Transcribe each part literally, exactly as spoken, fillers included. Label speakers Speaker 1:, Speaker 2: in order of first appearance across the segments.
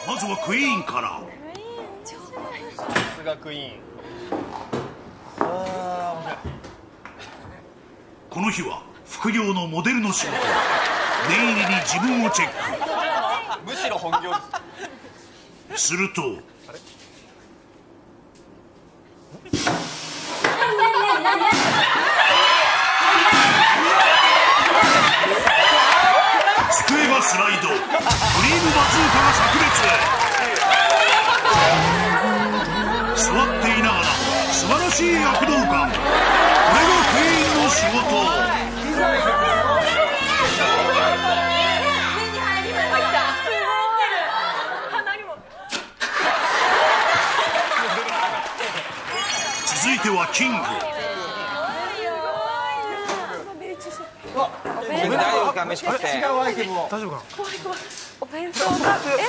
Speaker 1: まずはクイーンから。
Speaker 2: さすがクイーン。あー面白い。
Speaker 1: この日は副業のモデルの仕事。念入りに自分をチェック。
Speaker 2: むしろ本業です。
Speaker 1: すると机がスライド。クリームバズーカが炸裂。座っていながら素晴らしい躍動感。これがクイーンの仕事。続いてはキング。
Speaker 3: 大丈夫か、飯食って。
Speaker 4: 違うアイテムを。
Speaker 5: 大丈夫かな。
Speaker 6: 怖い怖い。お弁当がえ？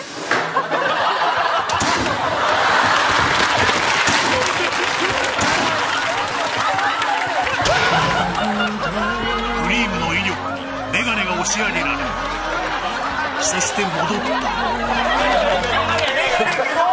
Speaker 1: クリームの威力にメガネが押し上げられ、そして戻った。